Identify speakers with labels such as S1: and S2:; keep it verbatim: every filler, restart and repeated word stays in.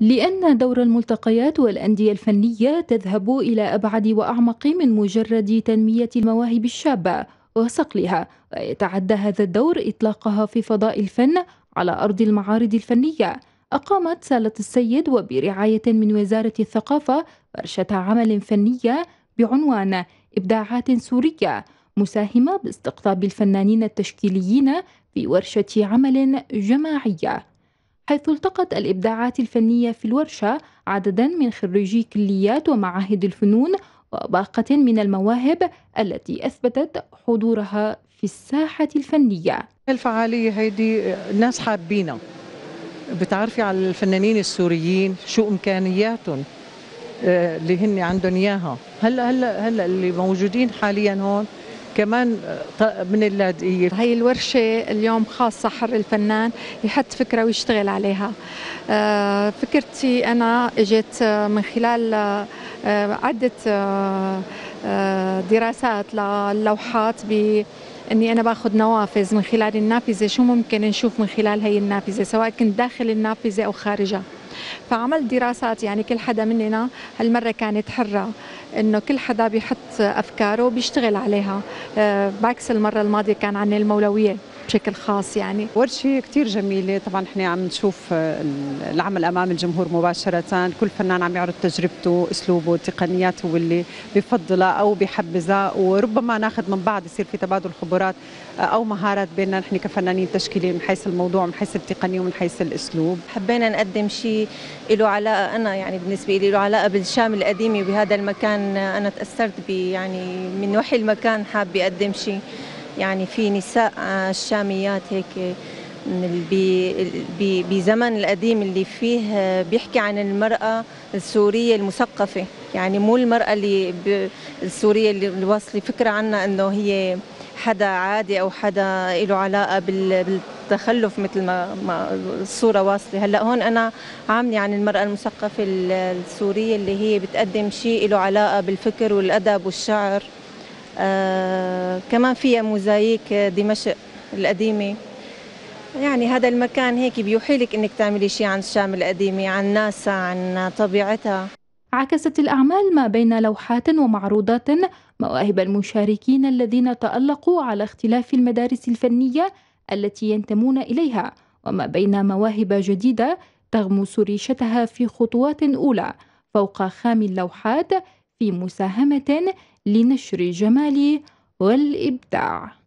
S1: لأن دور الملتقيات والأندية الفنية تذهب إلى أبعد وأعمق من مجرد تنمية المواهب الشابة وصقلها، ويتعدى هذا الدور إطلاقها في فضاء الفن على أرض المعارض الفنية. أقامت سالة السيد وبرعاية من وزارة الثقافة ورشة عمل فنية بعنوان إبداعات سورية، مساهمة باستقطاب الفنانين التشكيليين في ورشة عمل جماعية، حيث التقت الإبداعات الفنية في الورشة عددا من خريجي كليات ومعاهد الفنون وباقة من المواهب التي أثبتت حضورها في الساحة الفنية.
S2: الفعالية هيدي الناس حابينها، بتعرفي على الفنانين السوريين شو إمكانياتهم آه، اللي هن عندهم إياها. هلا هلا هلا اللي موجودين حاليا هون كمان آه، من اللاذقية.
S3: هي الورشة اليوم خاصة حر الفنان يحط فكرة ويشتغل عليها. آه، فكرتي أنا اجت من خلال آه، عدة آه، آه، دراسات للوحات ب اني انا باخذ نوافذ، من خلال النافذه شو ممكن نشوف من خلال هي النافذه سواء كنت داخل النافذه او خارجها. فعملت دراسات، يعني كل حدا مننا هالمره كانت حره انه كل حدا بيحط افكاره وبيشتغل عليها، أه بعكس المره الماضيه كان عن المولويه بشكل خاص. يعني
S4: ورشة كتير جميلة. طبعا احنا عم نشوف العمل امام الجمهور مباشرة، كل فنان عم يعرض تجربته، اسلوبه، تقنياته واللي بفضلها او بحبذها، وربما ناخذ من بعض يصير في تبادل خبرات او مهارات بيننا نحن كفنانين تشكيليين من حيث الموضوع، من حيث التقنية ومن حيث الاسلوب.
S5: حبينا نقدم شيء له علاقة، انا يعني بالنسبة لي له علاقة بالشام القديمة، وبهذا المكان انا تأثرت ب يعني من وحي المكان، حاب يقدم شيء يعني في نساء الشاميات هيك بزمن القديم اللي فيه بيحكي عن المرأة السورية المثقفة، يعني مو المرأة اللي السورية اللي واصلة فكرة عنها انه هي حدا عادي او حدا له علاقة بالتخلف مثل ما الصورة واصلة. هلا هون انا عاملة عن المرأة المثقفة السورية اللي هي بتقدم شيء له علاقة بالفكر والأدب والشعر. آه كمان فيها موزاييك دمشق القديمة. يعني هذا المكان هيك بيوحيلك انك تعملي شيء عن الشام القديمة، عن ناسها، عن طبيعتها.
S1: عكست الأعمال ما بين لوحات ومعروضات مواهب المشاركين الذين تألقوا على اختلاف المدارس الفنية التي ينتمون إليها، وما بين مواهب جديدة تغمس ريشتها في خطوات أولى فوق خام اللوحات في مساهمة لنشر الجمال والإبداع.